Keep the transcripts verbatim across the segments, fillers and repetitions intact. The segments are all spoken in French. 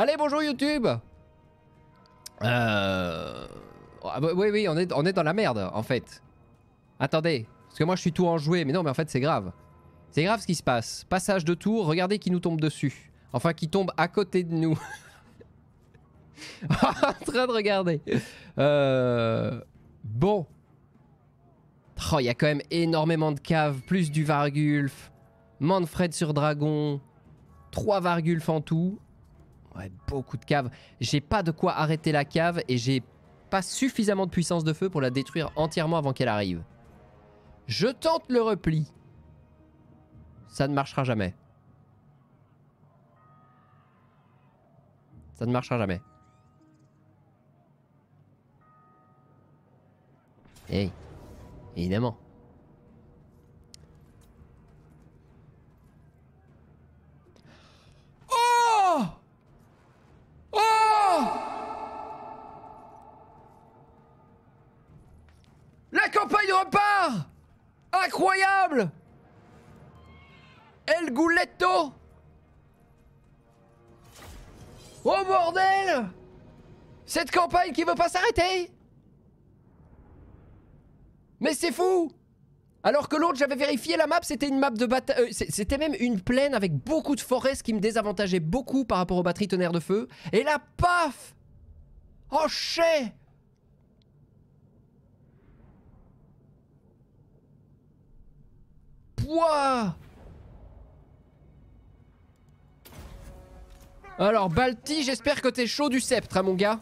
Allez, bonjour YouTube. Euh... Oui, oui, on est, on est dans la merde, en fait. Attendez, parce que moi je suis tout enjoué, mais non, mais en fait c'est grave. C'est grave ce qui se passe. Passage de tour, regardez qui nous tombe dessus. Enfin, qui tombe à côté de nous. En train de regarder. Euh... Bon. Oh, il y a quand même énormément de caves, plus du Vargulf. Manfred sur Dragon. trois Vargulf en tout. Ouais, beaucoup de caves. J'ai pas de quoi arrêter la cave et j'ai pas suffisamment de puissance de feu pour la détruire entièrement avant qu'elle arrive. Je tente le repli. Ça ne marchera jamais. Ça ne marchera jamais. Hey, évidemment. Oh! Oh! La campagne repart! Incroyable! El Gouletto! Oh bordel! Cette campagne qui veut pas s'arrêter! Mais c'est fou! Alors que l'autre, j'avais vérifié la map, c'était une map de bataille. Euh, c'était même une plaine avec beaucoup de forêts, ce qui me désavantageait beaucoup par rapport aux batteries tonnerre de feu. Et là, paf! Oh chais! Pouah! Alors, Balti, j'espère que t'es chaud du sceptre, hein, mon gars.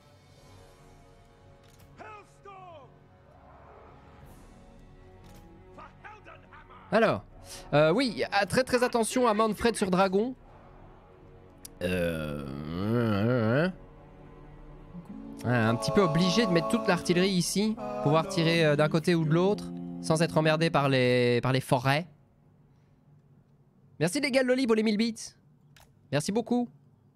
Alors, euh, oui, très très attention à Manfred sur Dragon. Euh... Un petit peu obligé de mettre toute l'artillerie ici, pouvoir tirer d'un côté ou de l'autre, sans être emmerdé par les, par les forêts. Merci les gars, Loli pour les mille bits. Merci beaucoup.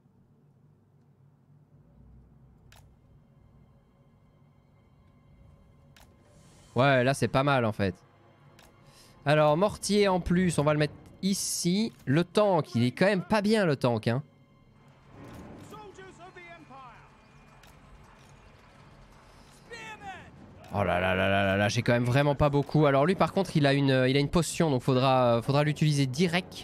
Ouais, là c'est pas mal en fait. Alors, mortier en plus, on va le mettre ici. Le tank, il est quand même pas bien le tank, hein. Oh là là là là là là, j'ai quand même vraiment pas beaucoup. Alors lui par contre, il a une, il a une potion, donc faudra, faudra l'utiliser direct.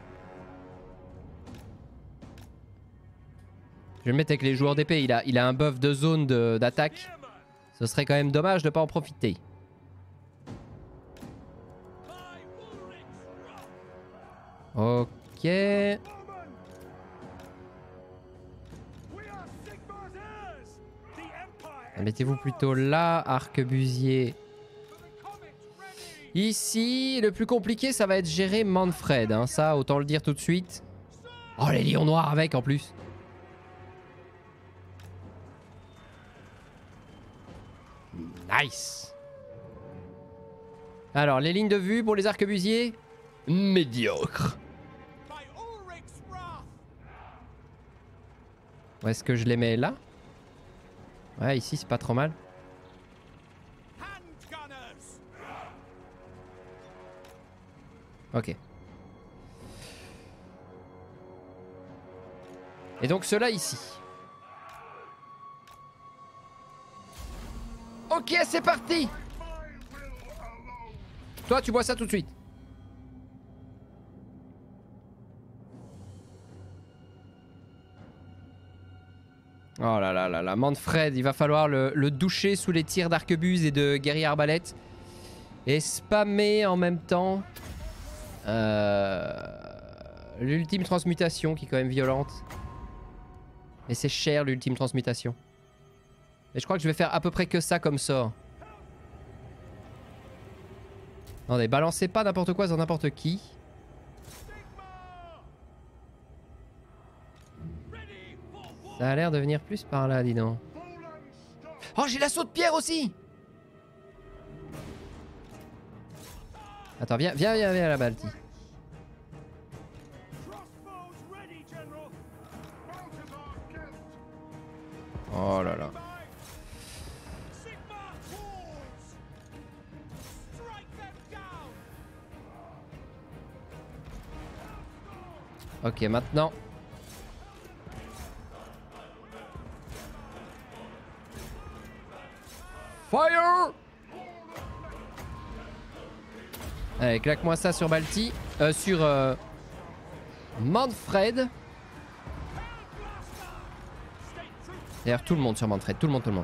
Je vais le mettre avec les joueurs d'épée, il a, il a un buff de zone d'attaque. Ce serait quand même dommage de pas en profiter. Ok. Mettez-vous plutôt là, arquebusier. Ici, le plus compliqué, ça va être gérer Manfred. Hein. Ça, autant le dire tout de suite. Oh, les lions noirs avec en plus. Nice. Alors, les lignes de vue pour les arquebusiers. Médiocre. Où est-ce que je les mets là? Ouais, ici c'est pas trop mal. Ok. Et donc ceux-là ici. Ok, c'est parti. Toi, tu bois ça tout de suite. Oh là là là là, Manfred, il va falloir le, le doucher sous les tirs d'arquebuse et de guerrier arbalète. Et spammer en même temps. Euh, l'ultime transmutation qui est quand même violente. Mais c'est cher l'ultime transmutation. Et je crois que je vais faire à peu près que ça comme sort. Attendez, balancez pas n'importe quoi sur n'importe qui. Ça a l'air de venir plus par là, dis donc. Oh, j'ai l'assaut de pierre aussi. Attends, viens, viens, viens, viens là, Balti. Oh là là. Ok, maintenant. Fire! Allez, claque-moi ça sur Balti. Euh, sur euh, Manfred. D'ailleurs, tout le monde sur Manfred. Tout le monde, tout le monde.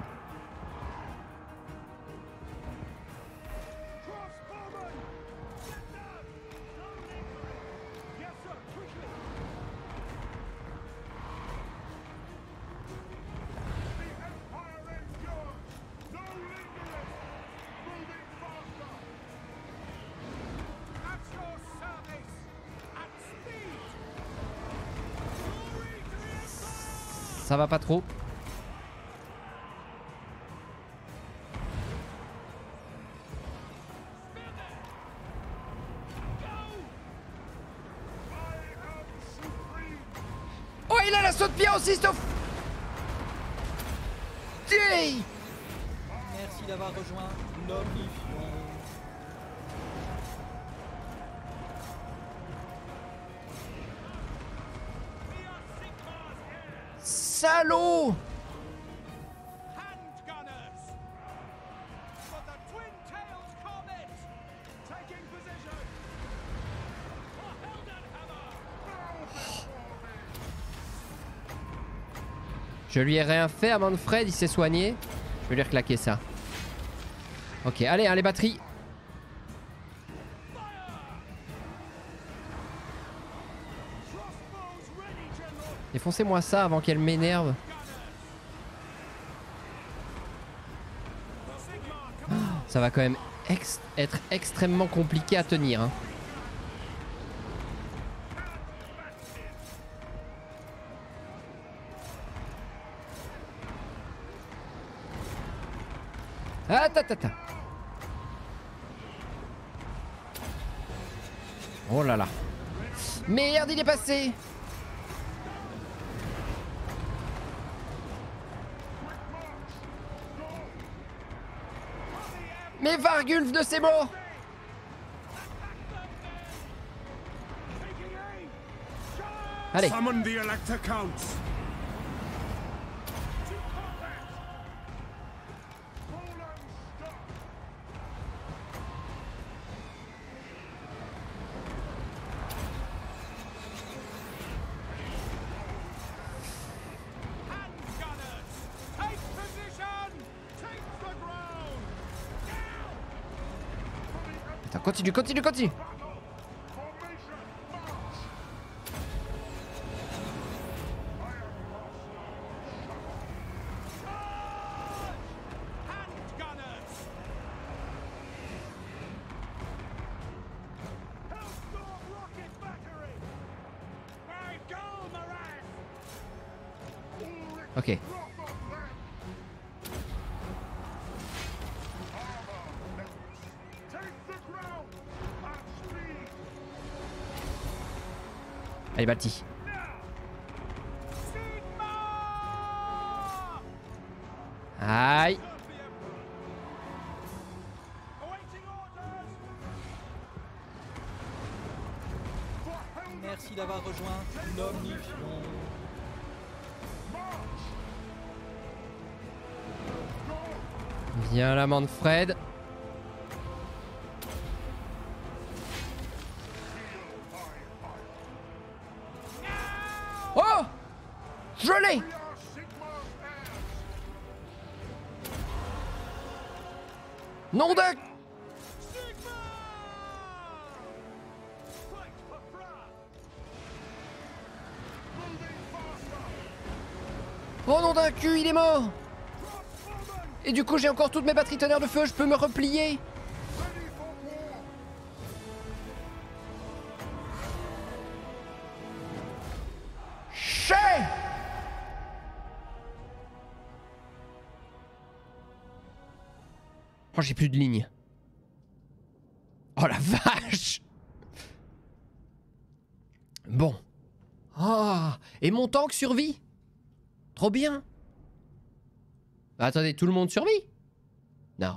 Ça va pas trop. Oh, il a la saut de pied aussi, Stoff. Merci d'avoir rejoint l'Omnifion. Salaud! Je lui ai rien fait à Manfred, il s'est soigné. Je vais lui reclaquer ça. Ok, allez, allez, batterie. Défoncez-moi ça avant qu'elle m'énerve. Ça va quand même ex être extrêmement compliqué à tenir. Hein. Ah, ta, ta, ta. Oh là là. Merde, il est passé. Mais Vargulf de ses morts. Allez. Attends, continue, continue, continue. Ok. Allez, Balti. Aïe. Merci d'avoir rejoint l'Omnifion. Viens là, Manfred. Oh! Je l'ai! Nom de... Oh nom d'un cul, il est mort! Et du coup j'ai encore toutes mes batteries tonnerre de feu, je peux me replier. Chais! Oh j'ai plus de ligne. Oh la vache! Bon. Oh, et mon tank survit. Trop bien. Attendez, tout le monde survit? Non.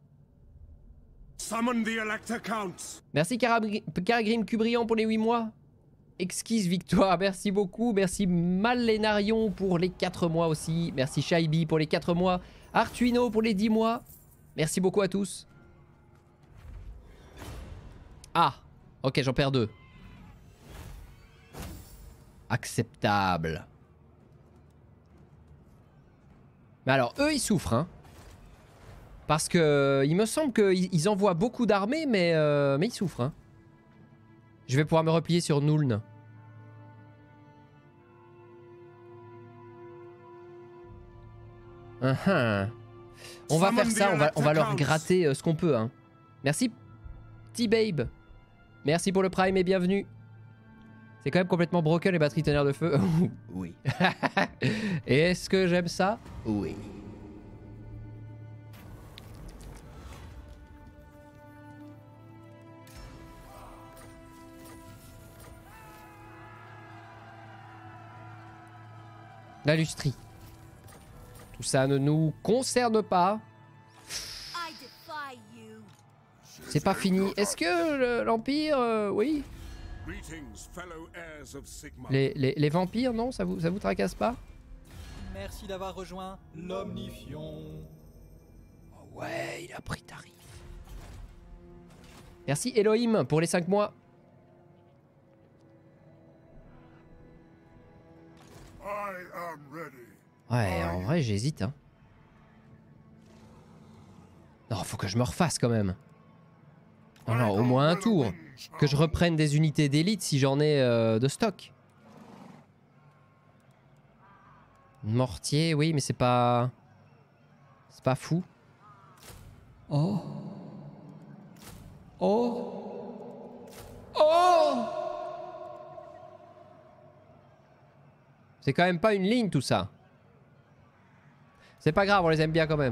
Merci Caragrim Cubrian pour les huit mois. Exquise victoire, merci beaucoup. Merci Malénarion pour les quatre mois aussi. Merci Shaibi pour les quatre mois. Artuino pour les dix mois. Merci beaucoup à tous. Ah, ok, j'en perds deux. Acceptable. Mais alors, eux, ils souffrent, hein. Parce que il me semble qu'ils envoient beaucoup d'armées, mais, euh, mais ils souffrent, hein. Je vais pouvoir me replier sur Nuln. Uh -huh. On va faire ça, on va, on va leur gratter euh, ce qu'on peut, hein. Merci, petit babe. Merci pour le prime et bienvenue. C'est quand même complètement broken les batteries tonnerre de feu. Oui. Et est-ce que j'aime ça? Oui. L'industrie. Tout ça ne nous concerne pas. C'est pas fini. Est-ce que l'Empire... Euh, oui. Les, les, les vampires, non, ça vous, ça vous tracasse pas? Merci d'avoir rejoint l'Omnifion. Oh ouais, il a pris tarif. Merci Elohim pour les cinq mois. Ouais, en vrai, j'hésite, hein. Non, faut que je me refasse quand même. Non, non, au moins un tour. Que je reprenne des unités d'élite si j'en ai euh, de stock. Mortier, oui, mais c'est pas... C'est pas fou. Oh. Oh. Oh. C'est quand même pas une ligne tout ça. C'est pas grave, on les aime bien quand même.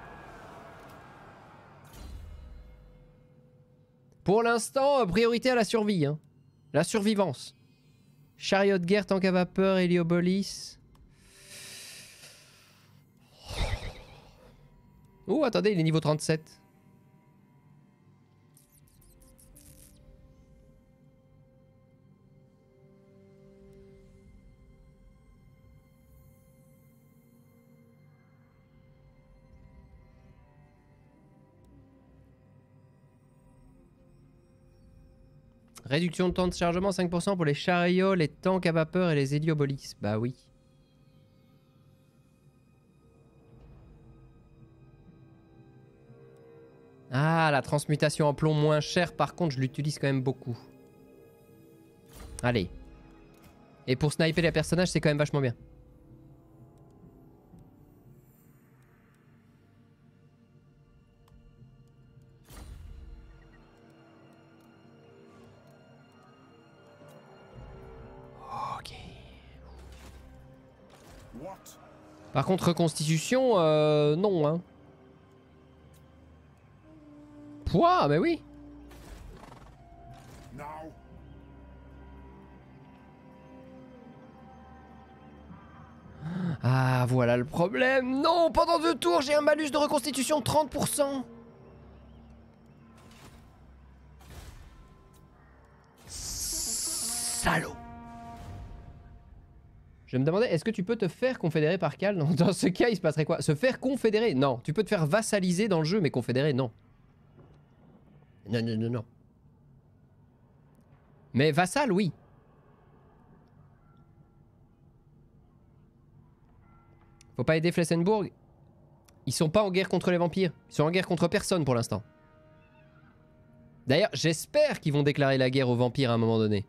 Pour l'instant, priorité à la survie, hein. La survivance. Chariot de guerre, tank à vapeur, Héliobolis. Oh, attendez, il est niveau trente-sept. Réduction de temps de chargement cinq pour cent pour les chariots, les tanks à vapeur et les héliobolis. Bah oui. Ah, la transmutation en plomb moins chère, par contre, je l'utilise quand même beaucoup. Allez. Et pour sniper les personnages, c'est quand même vachement bien. Par contre, reconstitution, euh, non, hein. Pouah, mais oui. Ah, voilà le problème. Non, pendant deux tours, j'ai un malus de reconstitution de trente pour cent. Salaud. Je me demandais, est-ce que tu peux te faire confédérer par Cal? Dans ce cas, il se passerait quoi? Se faire confédérer? Non. Tu peux te faire vassaliser dans le jeu, mais confédérer, non. Non, non, non, non. Mais vassal, oui. Faut pas aider Flessenburg. Ils sont pas en guerre contre les vampires. Ils sont en guerre contre personne pour l'instant. D'ailleurs, j'espère qu'ils vont déclarer la guerre aux vampires à un moment donné.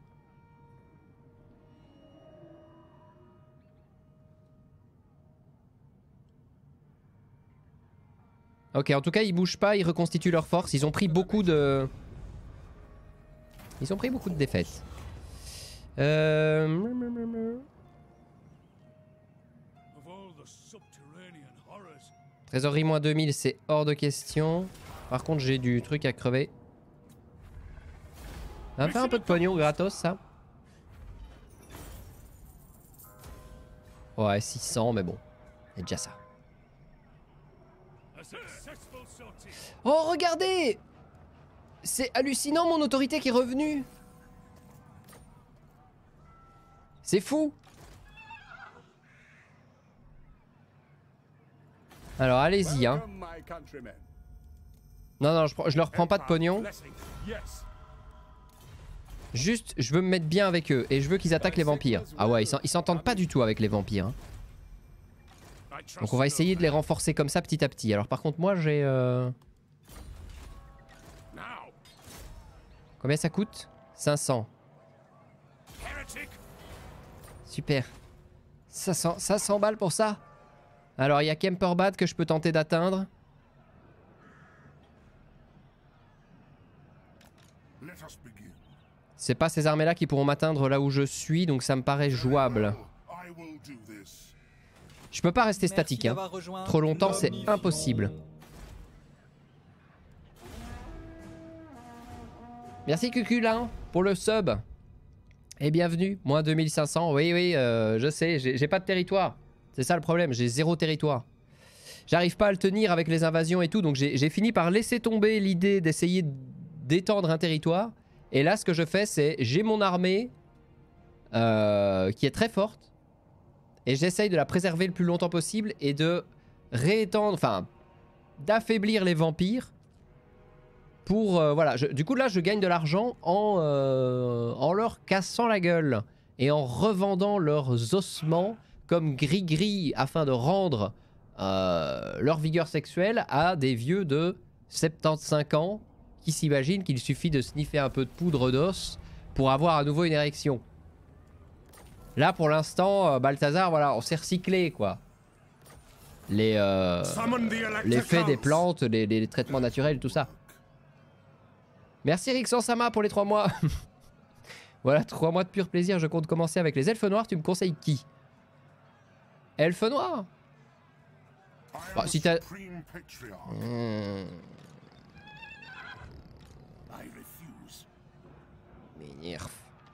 Ok, en tout cas, ils bougent pas, ils reconstituent leur force. Ils ont pris beaucoup de... Ils ont pris beaucoup de défaites. Euh... Trésorerie moins deux mille, c'est hors de question. Par contre, j'ai du truc à crever. Ça va faire un peu de pognon gratos, ça. Ouais, six cents, mais bon. C'est déjà ça. Oh, regardez! C'est hallucinant, mon autorité qui est revenue. C'est fou. Alors, allez-y, hein. Non, non, je, je leur prends pas de pognon. Juste, je veux me mettre bien avec eux et je veux qu'ils attaquent les vampires. Ah ouais, ils s'entendent pas du tout avec les vampires. Hein. Donc on va essayer de les renforcer comme ça petit à petit. Alors par contre, moi j'ai... Euh... Combien ça coûte? cinq cents. Super. cinq cents, cinq cents balles pour ça. Alors il y a Kemperbad que je peux tenter d'atteindre. C'est pas ces armées là qui pourront m'atteindre là où je suis, donc ça me paraît jouable. Je peux pas rester statique, hein. Trop longtemps c'est impossible. Merci Cuculin pour le sub. Et bienvenue, moins deux mille cinq cents. Oui oui, euh, je sais, j'ai pas de territoire. C'est ça le problème, j'ai zéro territoire. J'arrive pas à le tenir avec les invasions et tout, donc j'ai fini par laisser tomber l'idée d'essayer d'étendre un territoire. Et là, ce que je fais, c'est j'ai mon armée euh, qui est très forte. Et j'essaye de la préserver le plus longtemps possible et de réétendre, enfin, d'affaiblir les vampires. Pour, euh, voilà, je, du coup là, je gagne de l'argent en, euh, en leur cassant la gueule. Et en revendant leurs ossements comme gris-gris afin de rendre euh, leur vigueur sexuelle à des vieux de soixante-quinze ans. Qui s'imaginent qu'il suffit de sniffer un peu de poudre d'os pour avoir à nouveau une érection. Là, pour l'instant, euh, Balthazar, voilà, on s'est recyclé, quoi. Les euh, l'effet des plantes, les, les, les traitements naturels, tout ça. Merci Rixon Sama pour les trois mois. Voilà, trois mois de pur plaisir. Je compte commencer avec les elfes noirs. Tu me conseilles qui? Elfes noirs? Bah, si t'as... Mmh. Nerf.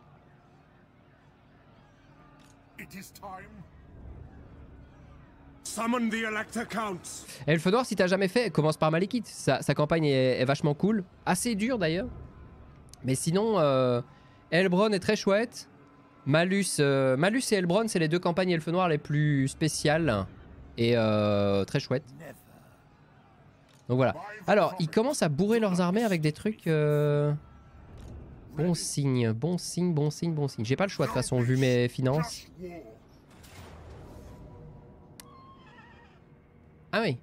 Elfe Noir, si t'as jamais fait, commence par Malekith. Sa, sa campagne est, est vachement cool. Assez dure d'ailleurs. Mais sinon, euh, Elbron est très chouette. Malus, euh, Malus et Elbron, c'est les deux campagnes Elfe Noir les plus spéciales. Et euh, très chouettes. Donc voilà. Alors, ils commencent à bourrer leurs armées avec des trucs... Euh... Bon signe, bon signe, bon signe, bon signe. J'ai pas le choix de toute façon vu mes finances. Ah oui.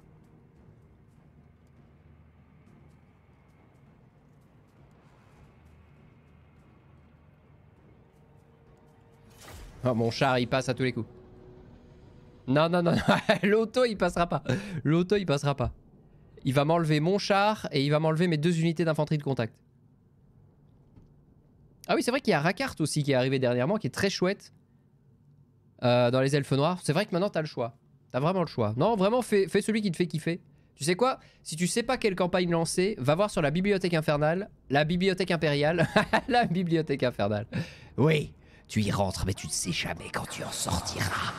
Oh mon char il passe à tous les coups. Non non non, non. L'auto il passera pas. L'auto il passera pas. Il va m'enlever mon char et il va m'enlever mes deux unités d'infanterie de contact. Ah oui, c'est vrai qu'il y a Rakart aussi qui est arrivé dernièrement, qui est très chouette euh, dans les elfes noirs. C'est vrai que maintenant t'as le choix. T'as vraiment le choix. Non, vraiment, fais, fais celui qui te fait kiffer. Tu sais quoi? Si tu sais pas quelle campagne lancer, va voir sur la bibliothèque infernale, la bibliothèque impériale, la bibliothèque infernale. Oui, tu y rentres, mais tu ne sais jamais quand tu en sortiras.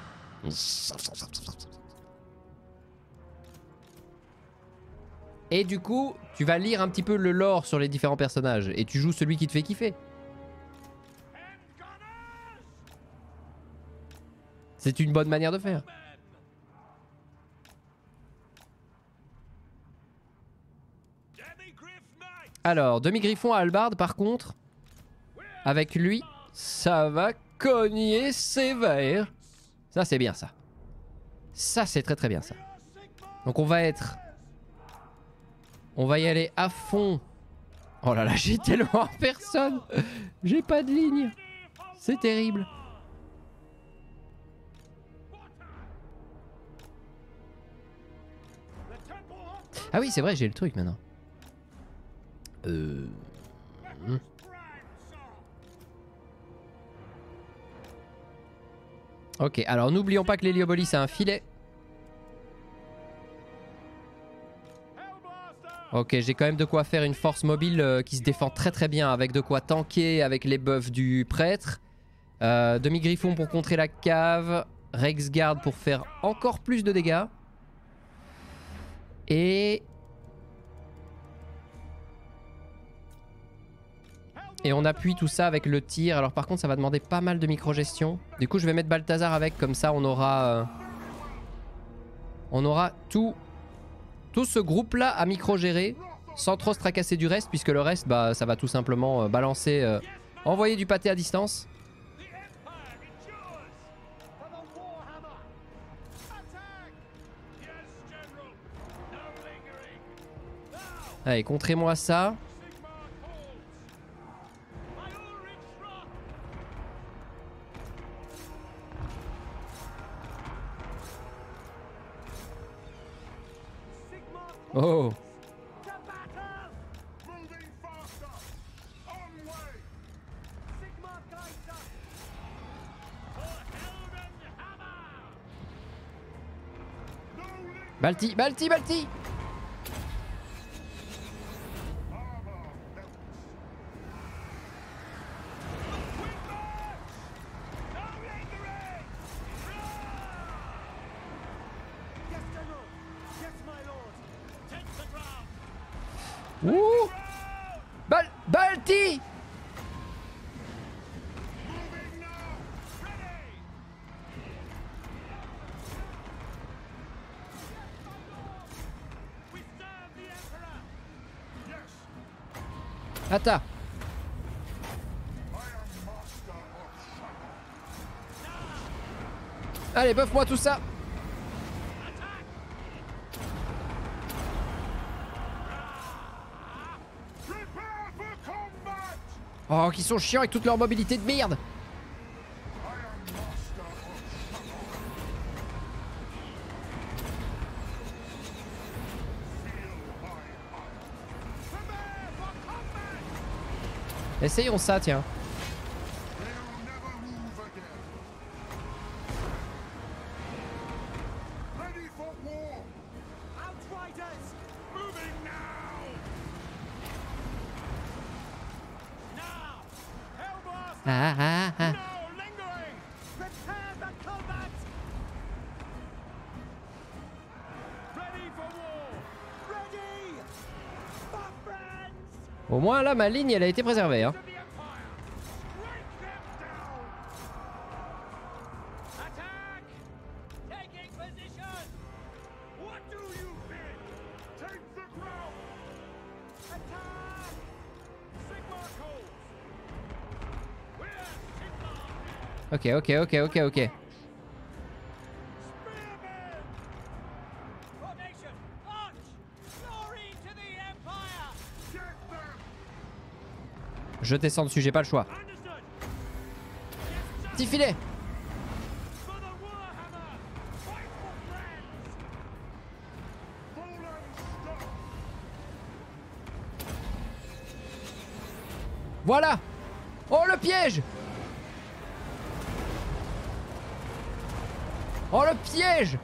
Et du coup, tu vas lire un petit peu le lore sur les différents personnages et tu joues celui qui te fait kiffer. C'est une bonne manière de faire. Alors, demi-griffon à Albard, par contre, avec lui, ça va cogner sévère. Ça, c'est bien, ça. Ça, c'est très très bien, ça. Donc, on va être... On va y aller à fond. Oh là là, j'ai tellement personne. J'ai pas de ligne. C'est terrible. Ah oui, c'est vrai, j'ai le truc maintenant. Euh... Ok, alors n'oublions pas que l'héliobolis a un filet. Ok, j'ai quand même de quoi faire une force mobile euh, qui se défend très très bien, avec de quoi tanker avec les buffs du prêtre. Euh, Demi-griffon pour contrer la cave. Rexguard pour faire encore plus de dégâts. Et... Et on appuie tout ça avec le tir. Alors par contre ça va demander pas mal de micro-gestion. Du coup je vais mettre Balthazar avec, comme ça on aura... Euh... On aura tout... tout ce groupe-là à micro-gérer sans trop se tracasser du reste, puisque le reste, bah, ça va tout simplement euh, balancer, euh, envoyer du pâté à distance. Allez, contrez-moi ça. Oh. Balti, Balti, Balti. Ouh. Bal Balti. Attends. Allez, bouffe-moi tout ça. Oh, qu'ils sont chiants avec toute leur mobilité de merde. Essayons ça, tiens. Ah ah ah. Au moins là, ma ligne, elle a été préservée, hein. Ok, ok, ok, ok, ok. Je descends dessus, j'ai pas le choix. Petit filet. Voilà. Oh, le piège. Oh, le piège.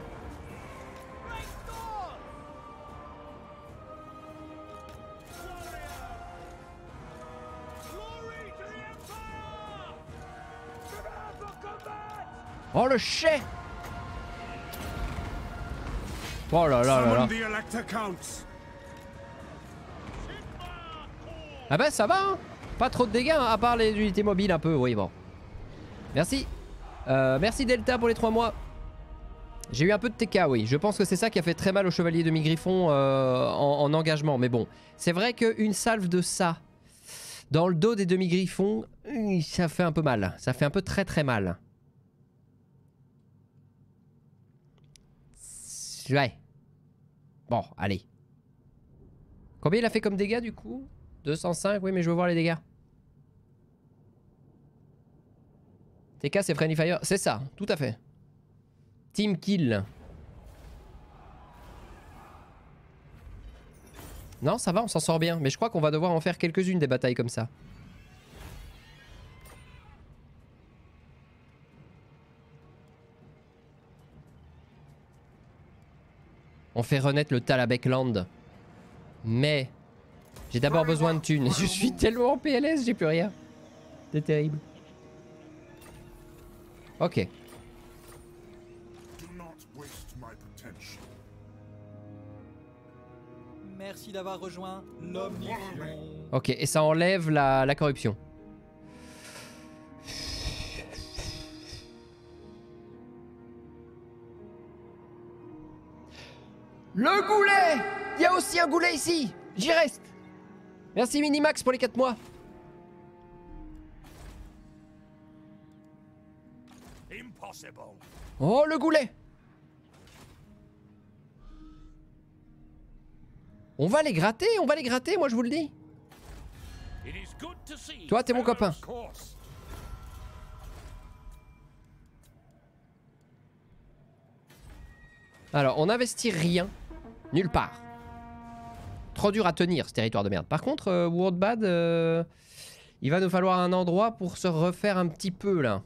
Oh, le chais. Oh là là là là. Ah bah ça va, hein. Pas trop de dégâts, hein, à part les unités mobiles un peu, oui bon. Merci. Euh, merci Delta pour les trois mois. J'ai eu un peu de T K, oui. Je pense que c'est ça qui a fait très mal au chevalier demi-griffon euh, en, en engagement. Mais bon, c'est vrai qu'une salve de ça dans le dos des demi-griffons, ça fait un peu mal. Ça fait un peu très très mal. Ouais. Bon, allez. Combien il a fait comme dégâts du coup? deux cent cinq, oui mais je veux voir les dégâts. T K c'est Friendly Fire, c'est ça, tout à fait. Team kill. Non, ça va, on s'en sort bien. Mais je crois qu'on va devoir en faire quelques-unes des batailles comme ça. On fait renaître le Talabek Land. Mais j'ai d'abord besoin de thunes. Je suis tellement en P L S, j'ai plus rien. C'est terrible. Ok. Merci d'avoir rejoint l'Omnifion. Ok, et ça enlève la, la corruption. Le goulet! Il y a aussi un goulet ici. J'y reste. Merci Minimax pour les quatre mois. Oh, le goulet. On va les gratter, on va les gratter, moi je vous le dis. Toi, t'es mon copain. Alors, on n'investit rien. Nulle part. Trop dur à tenir, ce territoire de merde. Par contre, euh, Worldbad, euh, il va nous falloir un endroit pour se refaire un petit peu, là.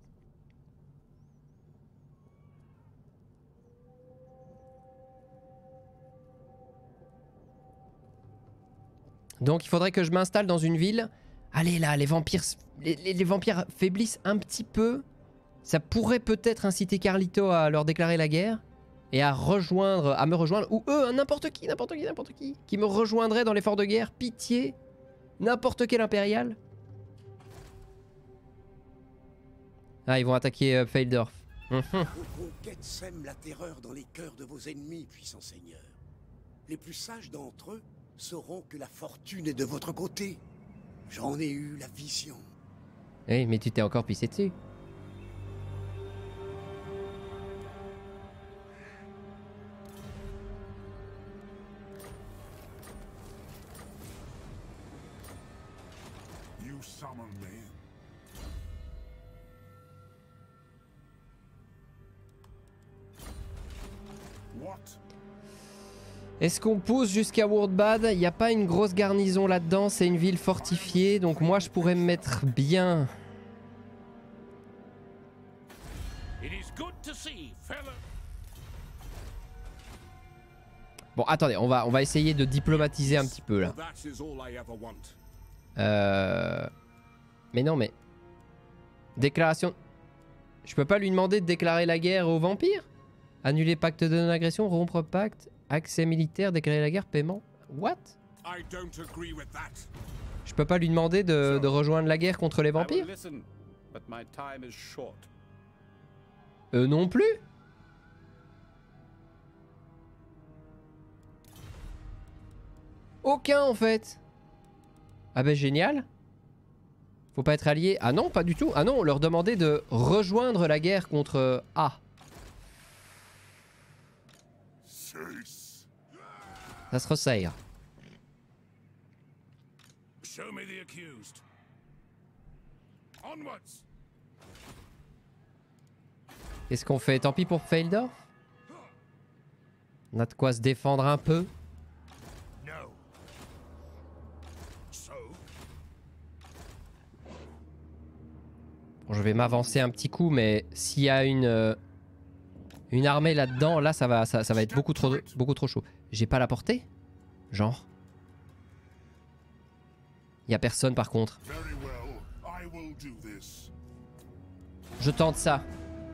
Donc, il faudrait que je m'installe dans une ville. Allez, là, les vampires, les, les, les vampires faiblissent un petit peu. Ça pourrait peut-être inciter Carlito à leur déclarer la guerre. Et à rejoindre, à me rejoindre, ou eux, n'importe qui, n'importe qui, n'importe qui, qui me rejoindrait dans l'effort de guerre, pitié, n'importe quel impérial. Ah, ils vont attaquer euh, Feldorf. Mmh. Vos conquêtes sèment la terreur dans les cœurs de vos ennemis, puissant seigneur. Les plus sages d'entre eux sauront que la fortune est de votre côté. J'en ai eu la vision. Oui, mais tu t'es encore pissé dessus. Est-ce qu'on pousse jusqu'à Worldbad? Il n'y a pas une grosse garnison là-dedans, c'est une ville fortifiée, donc moi je pourrais me mettre bien. Bon, attendez, on va, on va essayer de diplomatiser un petit peu là. Euh... Mais non, mais... Déclaration... Je peux pas lui demander de déclarer la guerre aux vampires? Annuler pacte de non-agression, rompre pacte, accès militaire, déclarer la guerre, paiement. What? Je peux pas lui demander de, de rejoindre la guerre contre les vampires? Eux non plus? Aucun en fait. Ah ben génial. Faut pas être allié. Ah non, pas du tout. Ah non, on leur demandait de rejoindre la guerre contre A. Ça se resserre. Qu'est-ce qu'on fait? Tant pis pour Feldorf. On a de quoi se défendre un peu. Bon, je vais m'avancer un petit coup, mais s'il y a une euh, une armée là-dedans, là ça va ça, ça va être beaucoup trop beaucoup trop chaud. J'ai pas la portée? Genre. Il y a personne par contre. Je tente ça.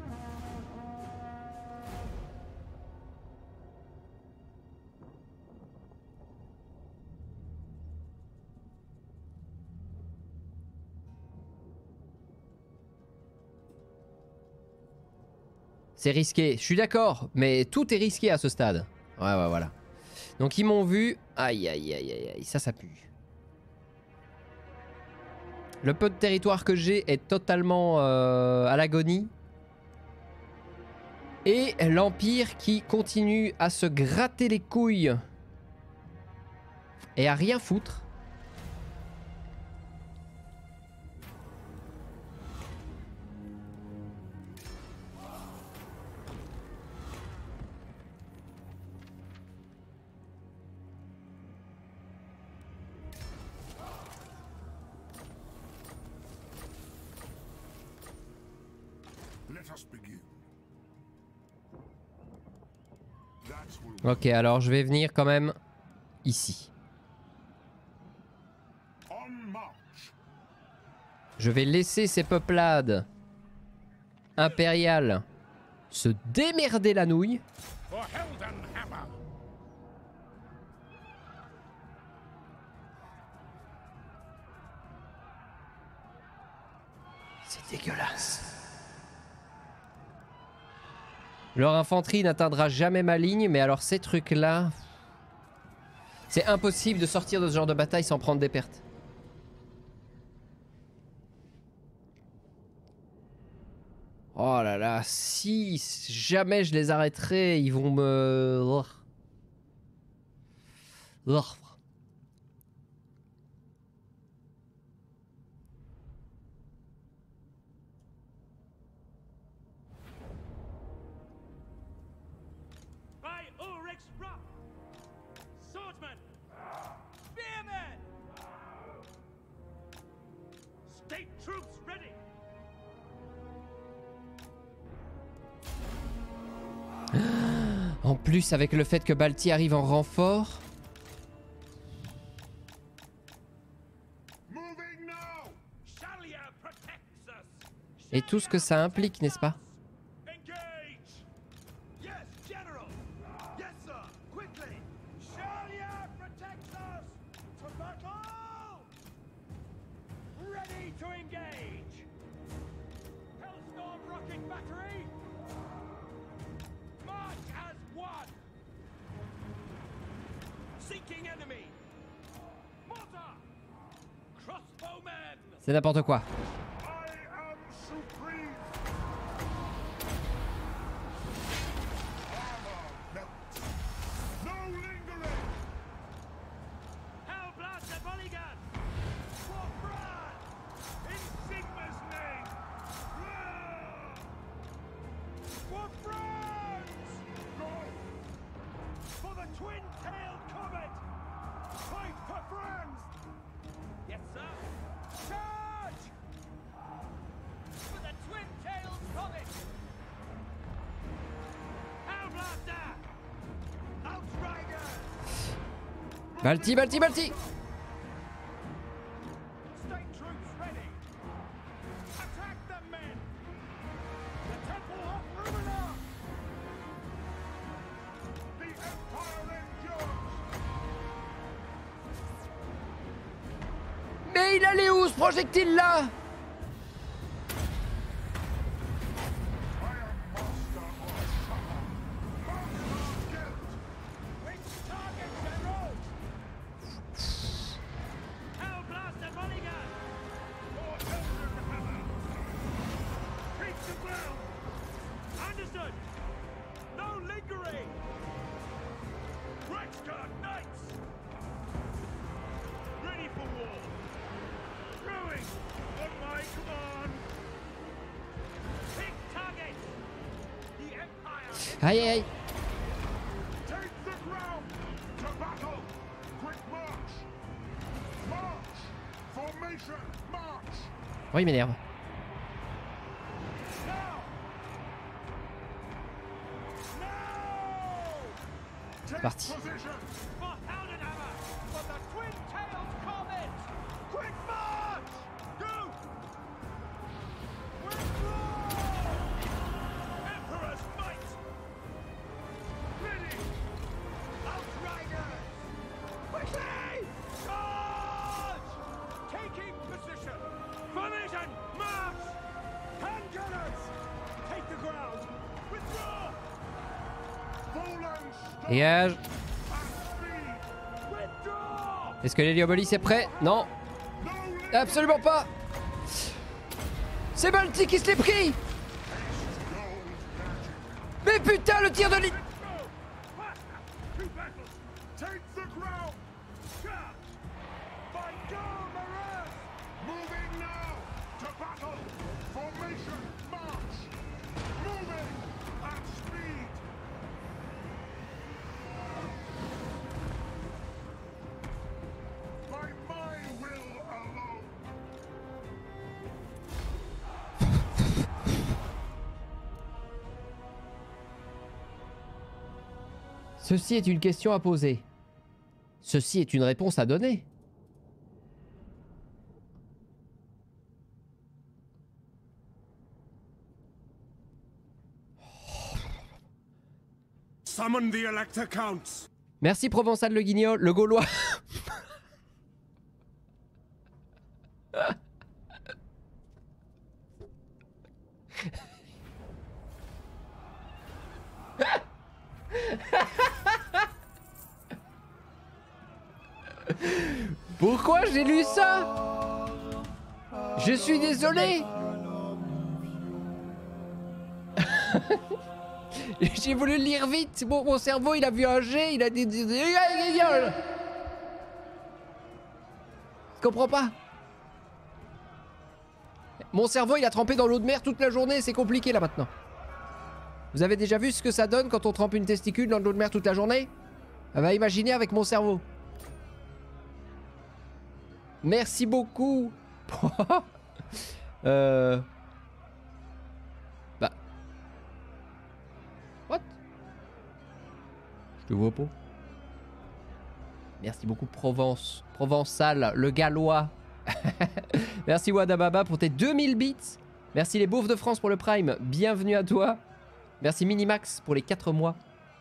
C'est risqué, je suis d'accord, mais tout est risqué à ce stade. Ouais, ouais, voilà. Donc ils m'ont vu. Aïe, aïe, aïe, aïe, aïe, ça, ça pue. Le peu de territoire que j'ai est totalement euh, à l'agonie. Et l'Empire qui continue à se gratter les couilles. Et à rien foutre. Ok, alors je vais venir quand même ici. Je vais laisser ces peuplades impériales se démerder la nouille. C'est dégueulasse. Leur infanterie n'atteindra jamais ma ligne, mais alors ces trucs-là... C'est impossible de sortir de ce genre de bataille sans prendre des pertes. Oh là là, si jamais je les arrêterai, ils vont me... En plus, avec le fait que Balti arrive en renfort. Et tout ce que ça implique, n'est-ce pas? C'est n'importe quoi. Balti, Balti, Balti! Mais il allait où ce projectile là? Aïe aïe aïe. Oh, il m'énerve. C'est parti. Dégage. Est-ce que l'Héliopolis est prêt? Non. Absolument pas. C'est Balti qui se l'est pris. Mais putain, le tir de l'île. Ceci est une question à poser. Ceci est une réponse à donner. Summon the Elector Counts. Merci Provençal le Guignol, le Gaulois. Pourquoi j'ai lu ça? Je suis désolé. J'ai voulu le lire vite. Bon, mon cerveau, il a vu un G, il a dit... Je comprends pas. Mon cerveau, il a trempé dans l'eau de mer toute la journée. C'est compliqué, là, maintenant. Vous avez déjà vu ce que ça donne quand on trempe une testicule dans de l'eau de mer toute la journée? Ah bah, imaginez avec mon cerveau. Merci beaucoup. euh... Bah... What? Je te vois pas. Merci beaucoup Provence. Provençal, le gallois. Merci Wadababa pour tes deux mille bits. Merci les beaufs de France pour le Prime. Bienvenue à toi. Merci Minimax pour les quatre mois.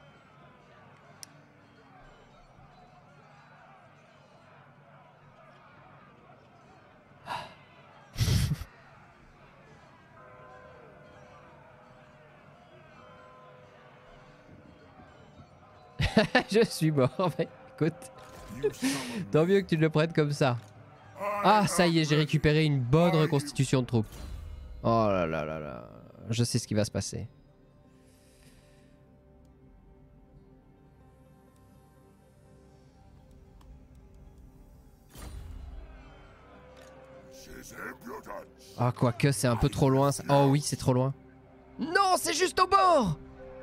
Je suis mort, mais écoute. Tant mieux que tu le prennes comme ça. Ah, ça y est, j'ai récupéré une bonne reconstitution de troupes. Oh là là là là. Je sais ce qui va se passer. Ah, quoique, c'est un peu trop loin. Ça. Oh oui, c'est trop loin. Non, c'est juste au bord!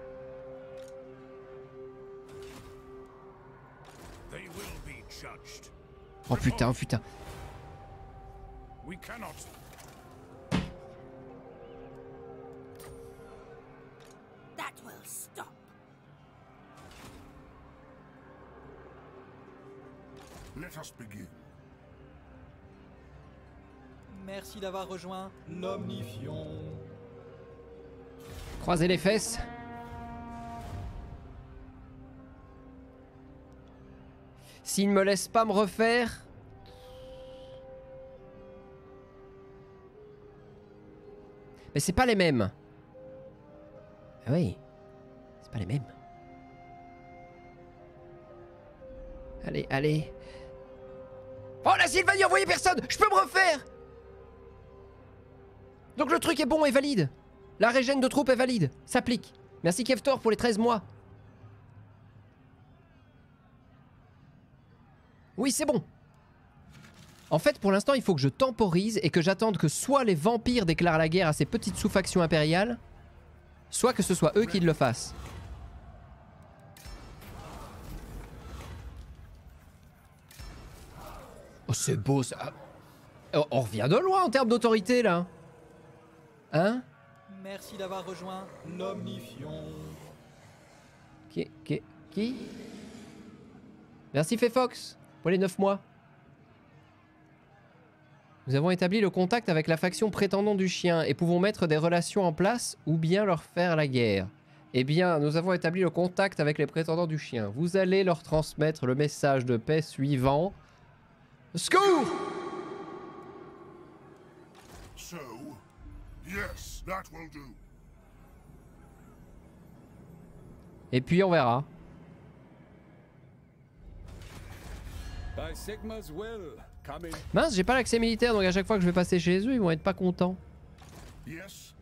Oh putain, oh putain. We cannot. That will stop. Let us begin. Merci d'avoir rejoint l'Omnifion. Croisez les fesses. S'il ne me laisse pas me refaire... Mais c'est pas les mêmes. Ah oui. C'est pas les mêmes. Allez, allez. Oh la Sylvanie, envoyez personne. Je peux me refaire. Donc le truc est bon et valide. La régène de troupes est valide. S'applique. Merci Kevtor pour les treize mois. Oui, c'est bon. En fait, pour l'instant, il faut que je temporise et que j'attende que soit les vampires déclarent la guerre à ces petites sous-factions impériales, soit que ce soit eux qui le fassent. Oh, c'est beau ça. Oh, on revient de loin en termes d'autorité là. Hein? Merci d'avoir rejoint l'Omnifion. Qui? Qui? Qui? Merci Fefox pour les neuf mois. Nous avons établi le contact avec la faction prétendant du chien et pouvons mettre des relations en place ou bien leur faire la guerre. Eh bien, nous avons établi le contact avec les prétendants du chien. Vous allez leur transmettre le message de paix suivant. Secours! So, yes, that will do. Et puis on verra. By Sigma's will, coming. Mince, j'ai pas l'accès militaire, donc à chaque fois que je vais passer chez eux, ils vont être pas contents. Yes.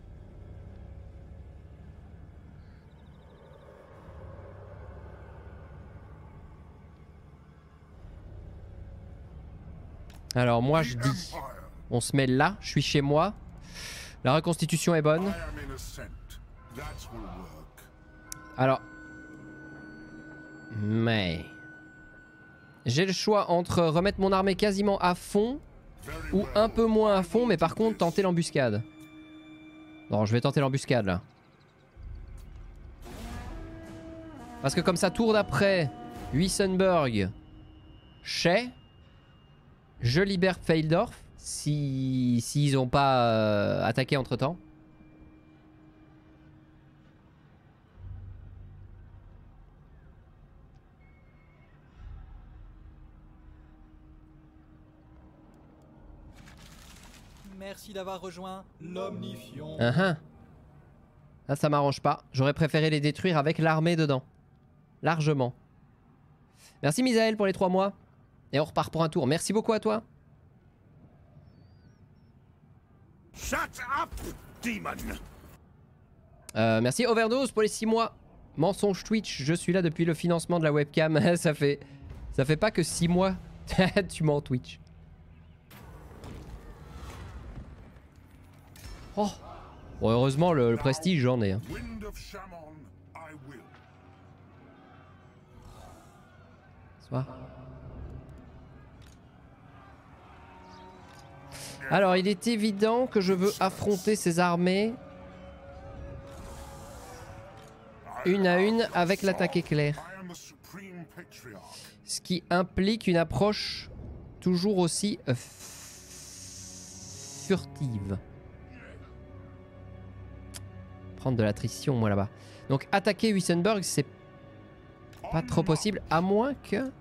Alors moi je dis, on se met là, je suis chez moi. La reconstitution est bonne. Alors, mais j'ai le choix entre remettre mon armée quasiment à fond ou un peu moins à fond, mais par contre tenter l'embuscade. Non, je vais tenter l'embuscade là. Parce que comme ça, tour d'après, Huissenburg, Chez, je libère Feildorf si s'ils ont pas euh, attaqué entre temps. Merci d'avoir rejoint l'Omnifion. Uh -huh. Là, ça m'arrange pas. J'aurais préféré les détruire avec l'armée dedans. Largement. Merci Misaël pour les trois mois. Et on repart pour un tour. Merci beaucoup à toi. Shut up, demon! Euh, merci Overdose pour les six mois. Mensonge Twitch, je suis là depuis le financement de la webcam. ça fait ça fait pas que six mois. Tu mens Twitch. Oh. Bon, heureusement le, le prestige j'en ai. Hein. Wind of Shaman, I will. Soit. Alors il est évident que je veux affronter ces armées une à une avec l'attaque éclair. I am the supreme patriarch. Ce qui implique une approche toujours aussi euh, furtive. Prendre de l'attrition moi là-bas. Donc attaquer Wissenburg c'est pas trop possible à moins que... Ils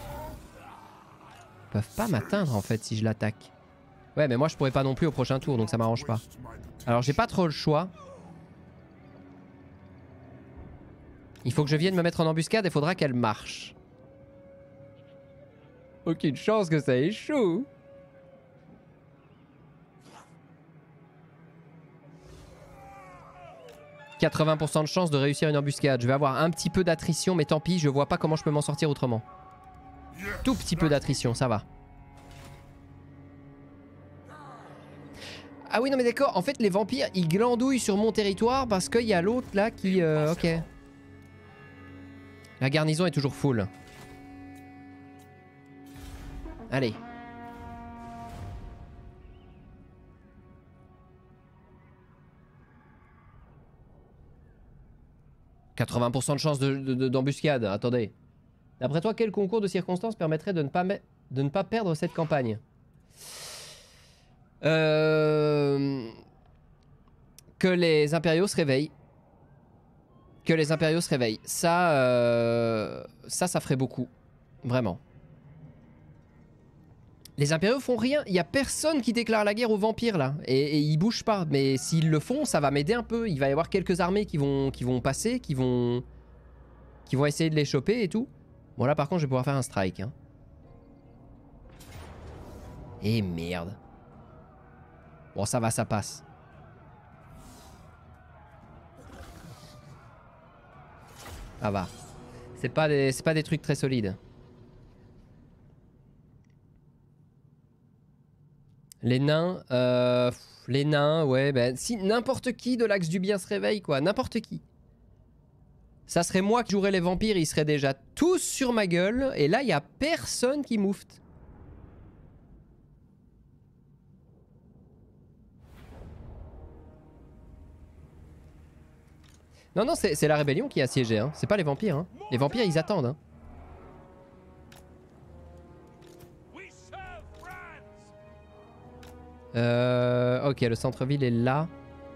peuvent pas m'atteindre en fait si je l'attaque. Ouais mais moi je pourrais pas non plus au prochain tour donc ça m'arrange pas. Alors j'ai pas trop le choix. Il faut que je vienne me mettre en embuscade et il faudra qu'elle marche. Aucune chance que ça échoue. quatre-vingts pour cent de chance de réussir une embuscade. Je vais avoir un petit peu d'attrition mais tant pis, je vois pas comment je peux m'en sortir autrement. Tout petit peu d'attrition, ça va. Ah oui non mais d'accord, en fait les vampires ils glandouillent sur mon territoire parce qu'il y a l'autre là qui... Euh, ok. La garnison est toujours full. Allez. quatre-vingts pour cent de chance d'embuscade, de, de, attendez. D'après toi, quel concours de circonstances permettrait de ne pas, de ne pas perdre cette campagne? euh... Que les impériaux se réveillent. Que les impériaux se réveillent. Ça, euh... ça, ça ferait beaucoup. Vraiment. Les impériaux font rien. Il n'y a personne qui déclare la guerre aux vampires là. Et, et ils bougent pas. Mais s'ils le font, ça va m'aider un peu. Il va y avoir quelques armées qui vont, qui vont passer, qui vont, qui vont essayer de les choper et tout. Bon là par contre je vais pouvoir faire un strike. Hein. Et merde. Bon ça va, ça passe. Ça va. C'est pas des, c'est pas des trucs très solides. Les nains, euh, les nains, ouais, ben si n'importe qui de l'axe du bien se réveille, quoi, n'importe qui. Ça serait moi qui jouerais les vampires, ils seraient déjà tous sur ma gueule, et là il y a personne qui moufte. Non, non, c'est la rébellion qui est assiégée, hein. C'est pas les vampires, hein. Les vampires ils attendent, hein. Euh, ok, le centre-ville est là.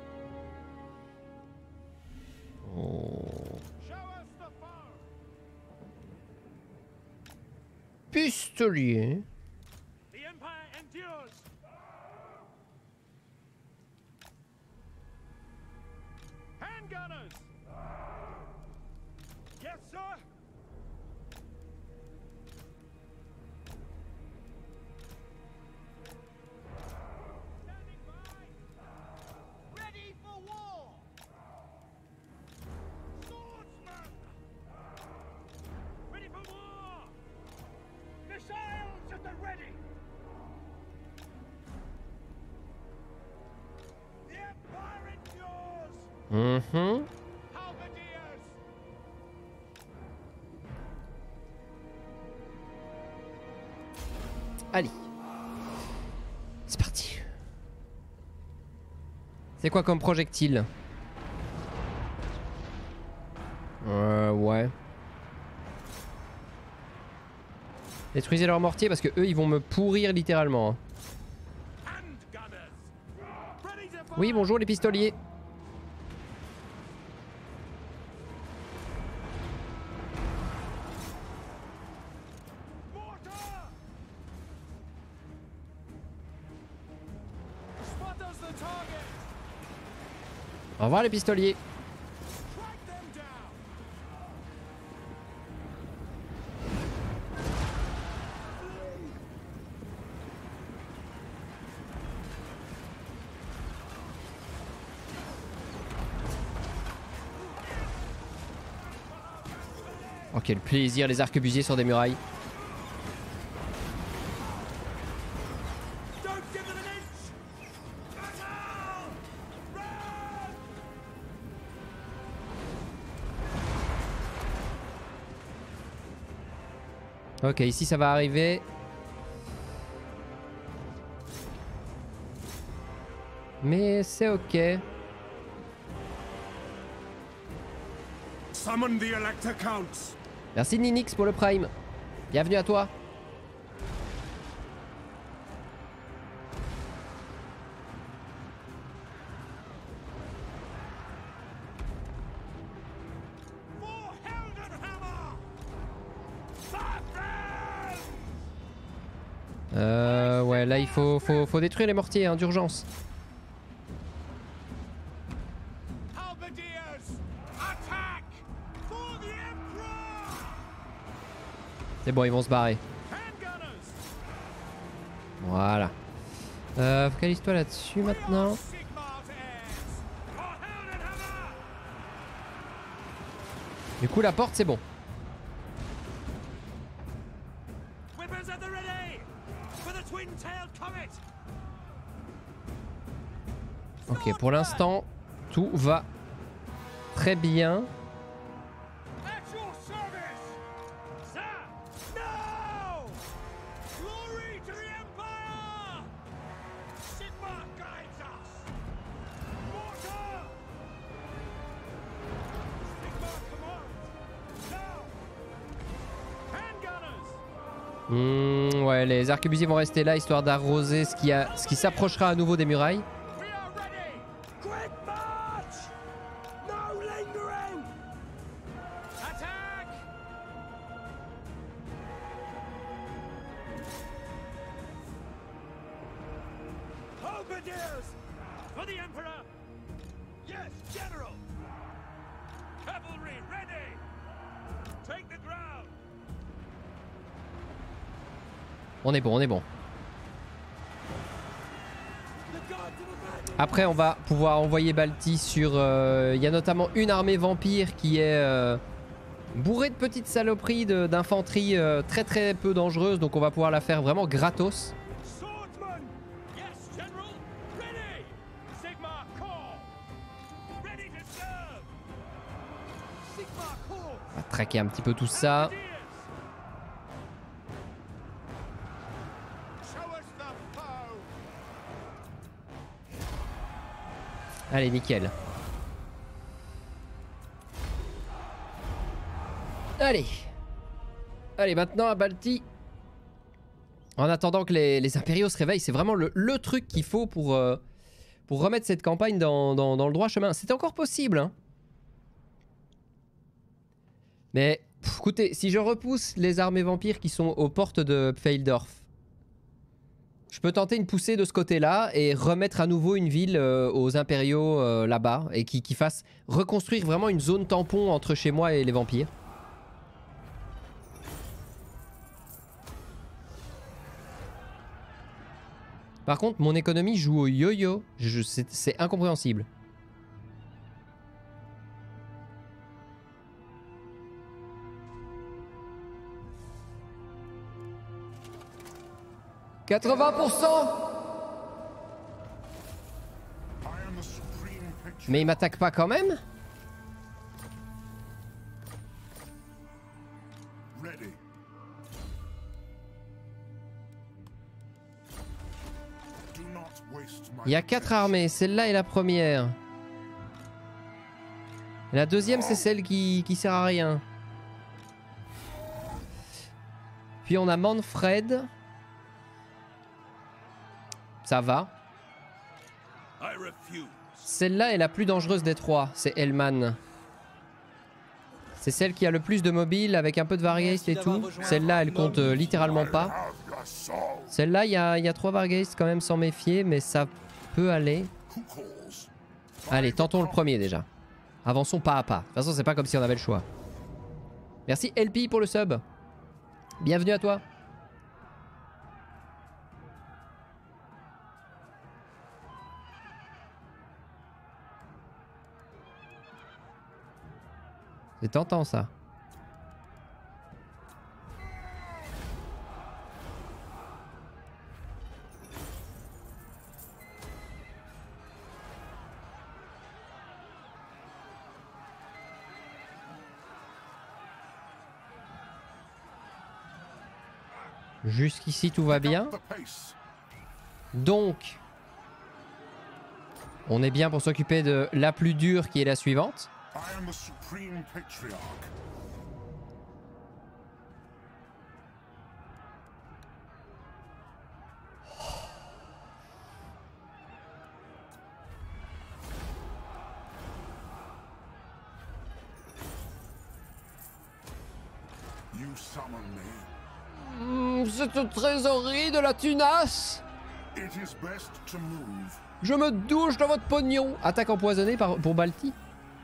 Oh. Pistolier. Mmh. Allez. C'est parti. C'est quoi comme projectile? Euh, ouais. Détruisez leur mortier parce que eux ils vont me pourrir littéralement. Hein. Oui, bonjour les pistoliers. Au revoir les pistoliers. Oh quel plaisir les arquebusiers sur des murailles. Ok, ici ça va arriver. Mais c'est ok. Summon the Elector Counts. Merci Ninix pour le Prime. Bienvenue à toi. Euh, ouais, là il faut, faut, faut détruire les mortiers hein, d'urgence. C'est bon, ils vont se barrer. Voilà. Euh, focalise-toi là-dessus maintenant. Du coup, la porte, c'est bon. Ok, pour l'instant, tout va très bien. Mmh, ouais, les arquebusiers vont rester là histoire d'arroser ce qui, a, ce qui s'approchera à nouveau des murailles. On est bon, on est bon. Après, on va pouvoir envoyer Balti sur... Il euh, y a notamment une armée vampire qui est euh, bourrée de petites saloperies d'infanterie euh, très très peu dangereuses. Donc on va pouvoir la faire vraiment gratos. On va traquer un petit peu tout ça. Allez, nickel. Allez. Allez, maintenant à Balti. En attendant que les, les impériaux se réveillent, c'est vraiment le, le truc qu'il faut pour, euh, pour remettre cette campagne dans, dans, dans le droit chemin. C'est encore possible, hein. Mais, pff, écoutez, si je repousse les armées vampires qui sont aux portes de Pfeildorf, je peux tenter une poussée de ce côté-là et remettre à nouveau une ville euh, aux impériaux euh, là-bas et qui, qui fasse reconstruire vraiment une zone tampon entre chez moi et les vampires. Par contre, mon économie joue au yo-yo. C'est incompréhensible. quatre-vingts pour cent. Mais il m'attaque pas quand même. Il y a quatre armées, celle-là est la première. Et la deuxième c'est celle qui, qui sert à rien. Puis on a Manfred. Ça va. Celle-là est la plus dangereuse des trois, c'est Hellman. C'est celle qui a le plus de mobile avec un peu de Vargeist et tout. Celle-là, elle compte euh, littéralement pas. Celle-là, il y a, y a trois Vargeist quand même sans méfier, mais ça peut aller. Allez, tentons le premier déjà. Avançons pas à pas. De toute façon, c'est pas comme si on avait le choix. Merci L P pour le sub. Bienvenue à toi. C'est tentant ça. Jusqu'ici tout va bien. The pace. Donc, on est bien pour s'occuper de la plus dure qui est la suivante. I am the supreme patriarch. You summon me. Mmh, cette trésorerie de la tunasse. It is best to move. Je me douche dans votre pognon. Attaque empoisonnée par, pour Balti.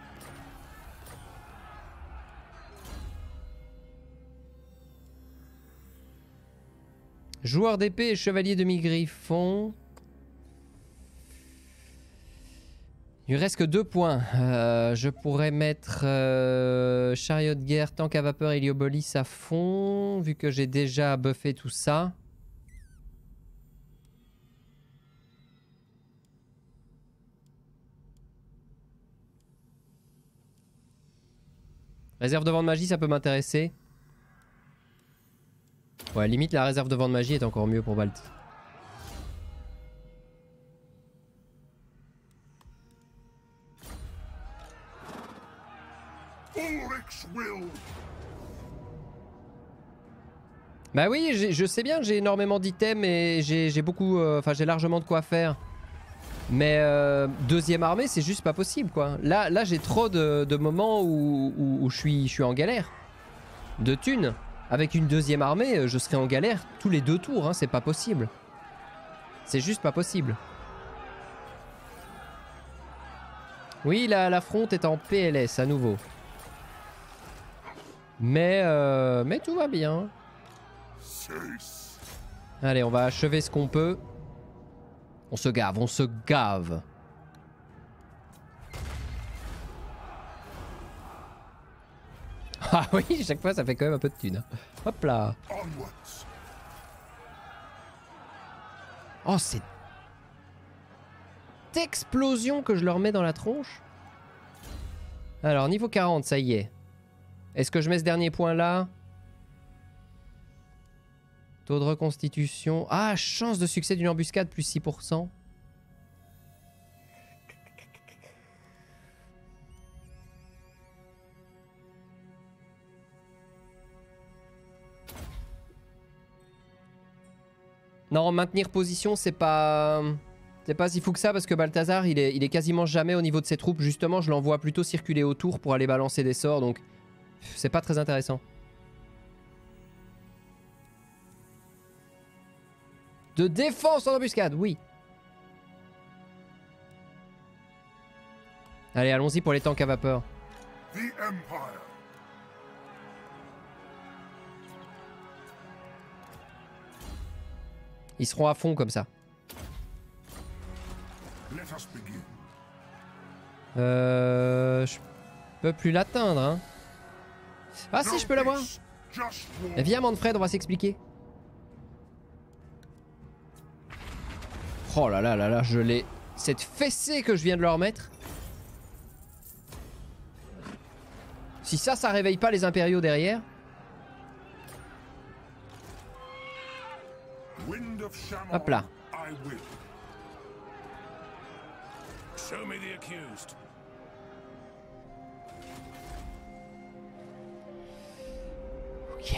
Joueur d'épée et chevalier demi-griffon. Il ne reste que deux points. Euh, je pourrais mettre euh, chariot de guerre, tank à vapeur, héliobolis à fond, vu que j'ai déjà buffé tout ça. Réserve de vent de magie, ça peut m'intéresser. Ouais, limite la réserve de vent de magie est encore mieux pour Balti. Ulrich's will. Bah oui, je sais bien, j'ai énormément d'items et j'ai beaucoup... Enfin, euh, j'ai largement de quoi faire. Mais euh, deuxième armée, c'est juste pas possible, quoi. Là, là j'ai trop de, de moments où, où, où je, suis, je suis en galère. De thunes. Avec une deuxième armée, je serai en galère tous les deux tours, hein, c'est pas possible. C'est juste pas possible. Oui, la, la fronte est en P L S à nouveau. Mais, euh, mais tout va bien. Allez, on va achever ce qu'on peut. On se gave, on se gave. Ah oui, chaque fois ça fait quand même un peu de thunes. Hop là. Oh, c'est... explosion que je leur mets dans la tronche. Alors, niveau quarante, ça y est. Est-ce que je mets ce dernier point là? Taux de reconstitution. Ah, chance de succès d'une embuscade, plus six pour cent. Non, maintenir position, c'est pas... C'est pas si fou que ça parce que Balthazar, il est, il est quasiment jamais au niveau de ses troupes. Justement, je l'envoie plutôt circuler autour pour aller balancer des sorts, donc c'est pas très intéressant. De défense en embuscade, oui. Allez, allons-y pour les tanks à vapeur. The Empire. Ils seront à fond comme ça. Let us begin. Euh... Je peux plus l'atteindre, hein. Ah si, je peux l'avoir. Viens, Manfred, on va s'expliquer. Oh là là là là, je l'ai... Cette fessée que je viens de leur mettre. Si ça, ça réveille pas les impériaux derrière. Hop là. Show me the accused. Ok.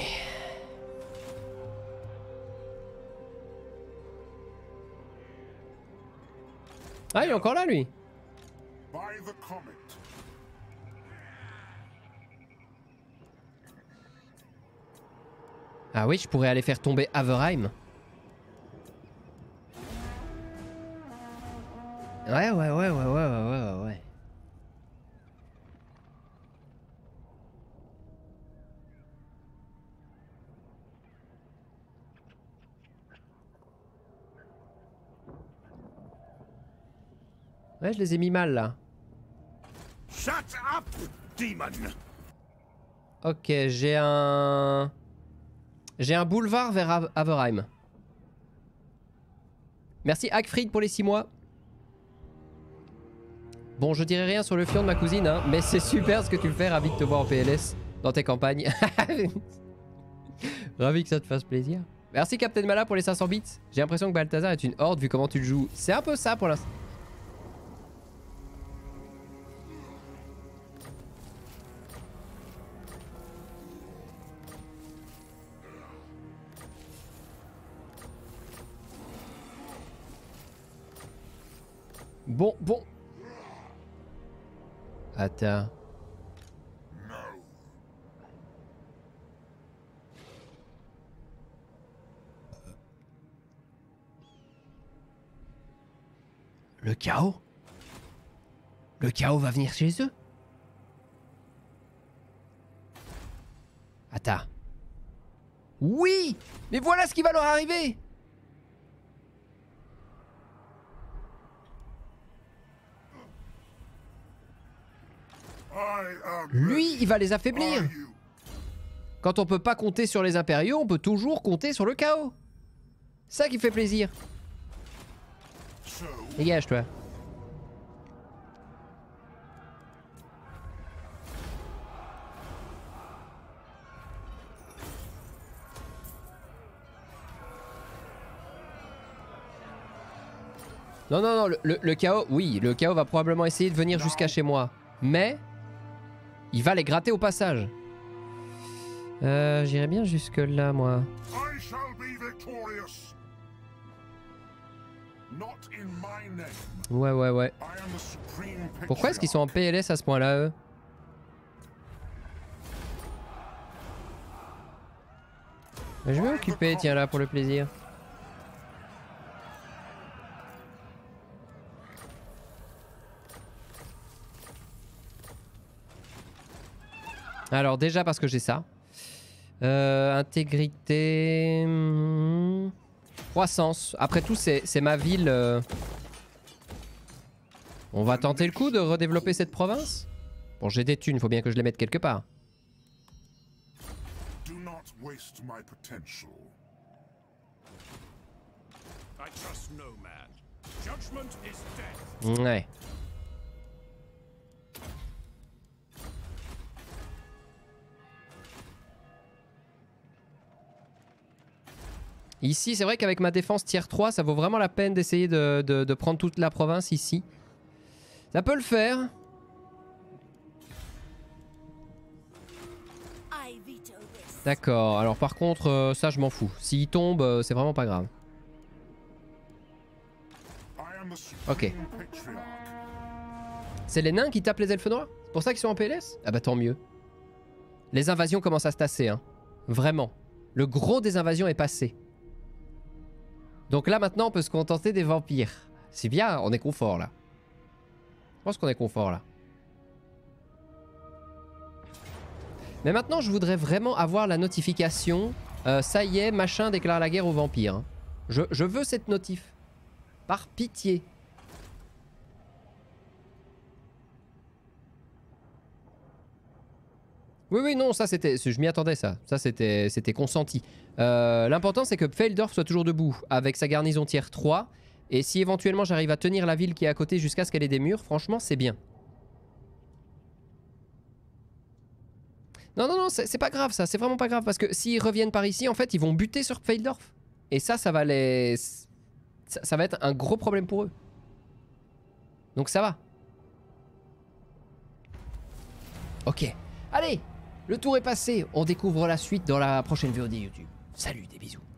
Ah, il est encore là, lui. By the comet. Ah oui, je pourrais aller faire tomber Averheim. Ouais, ouais, ouais, ouais, ouais, ouais, ouais, ouais. Ouais, je les ai mis mal, là. Shut up, demon. Ok, j'ai un... J'ai un boulevard vers Av Averheim. Merci Hackfried pour les six mois. Bon, je dirai rien sur le fion de ma cousine, hein, mais c'est super ce que tu fais. Ravi de te voir en P L S dans tes campagnes. Ravi que ça te fasse plaisir. Merci Captain Mala pour les cinq cents bits. J'ai l'impression que Balthazar est une horde vu comment tu le joues. C'est un peu ça pour l'instant. Bon, bon. Attends. Le chaos? Le chaos va venir chez eux? Attends. Oui! Mais voilà ce qui va leur arriver! Lui, il va les affaiblir. Quand on peut pas compter sur les impériaux, on peut toujours compter sur le chaos. Ça qui fait plaisir. Dégage, toi. Non, non, non, le, le, le chaos, oui, le chaos va probablement essayer de venir jusqu'à chez moi. Mais... il va les gratter au passage. Euh, j'irai bien jusque là, moi. Ouais, ouais, ouais. Pourquoi est-ce qu'ils sont en P L S à ce point-là, eux? Je vais m'occuper, tiens, là, pour le plaisir. Alors déjà parce que j'ai ça. Euh, intégrité... Hmm, croissance. Après tout c'est ma ville. Euh... On va tenter le coup de redévelopper cette province. Bon j'ai des thunes, faut bien que je les mette quelque part. Ouais. Ici, c'est vrai qu'avec ma défense tier trois, ça vaut vraiment la peine d'essayer de, de, de prendre toute la province ici. Ça peut le faire. D'accord, alors par contre, euh, ça je m'en fous. S'il tombe, euh, c'est vraiment pas grave. Ok. C'est les nains qui tapent les elfes noirs? C'est pour ça qu'ils sont en P L S? Ah bah tant mieux. Les invasions commencent à se tasser, hein. Vraiment. Le gros des invasions est passé. Donc là maintenant on peut se contenter des vampires. C'est bien, on est confort là. Je pense qu'on est confort là. Mais maintenant je voudrais vraiment avoir la notification. Euh, ça y est, machin déclare la guerre aux vampires. Hein. Je, je veux cette notif. Par pitié. Oui, oui, non, ça c'était... Je m'y attendais, ça. Ça c'était c'était consenti. Euh, L'important c'est que Pfeildorf soit toujours debout avec sa garnison tier trois. Et si éventuellement j'arrive à tenir la ville qui est à côté jusqu'à ce qu'elle ait des murs, franchement c'est bien. Non, non, non, c'est pas grave ça. C'est vraiment pas grave parce que s'ils reviennent par ici, en fait, ils vont buter sur Pfeildorf. Et ça, ça va les... Ça, ça va être un gros problème pour eux. Donc ça va. Ok. Allez! Le tour est passé, on découvre la suite dans la prochaine V O D YouTube. Salut, des bisous.